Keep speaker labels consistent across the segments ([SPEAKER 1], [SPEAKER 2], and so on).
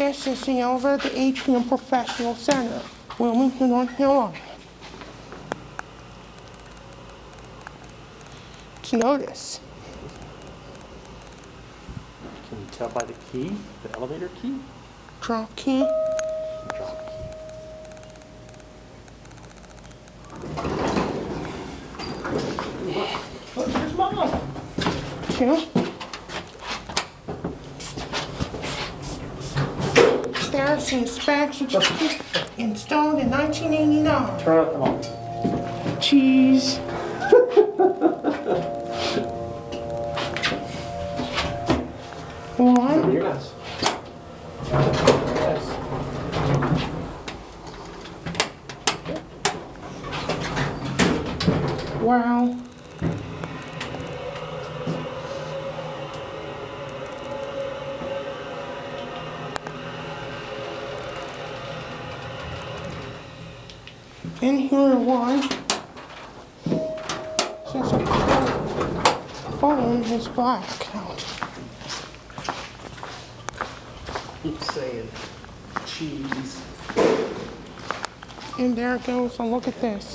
[SPEAKER 1] This is the elevator at the Atrium Professional Center, Wilmington, North Carolina. It's an Otis.
[SPEAKER 2] Can you tell by the key, the elevator key?
[SPEAKER 1] Drop key.
[SPEAKER 2] Drop key. Look, here's Mom.
[SPEAKER 1] Two. There's the inspection installed in 1989.
[SPEAKER 2] Turn off the light.
[SPEAKER 1] Cheese. One.
[SPEAKER 2] Your glass. Yes.
[SPEAKER 1] Wow. In here one. Since a phone is black out.
[SPEAKER 2] Keep saying cheese.
[SPEAKER 1] And there it goes. And look at this.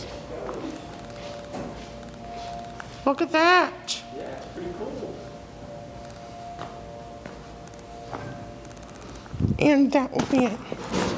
[SPEAKER 1] Look at that.
[SPEAKER 2] Yeah, it's pretty cool.
[SPEAKER 1] And that will be it.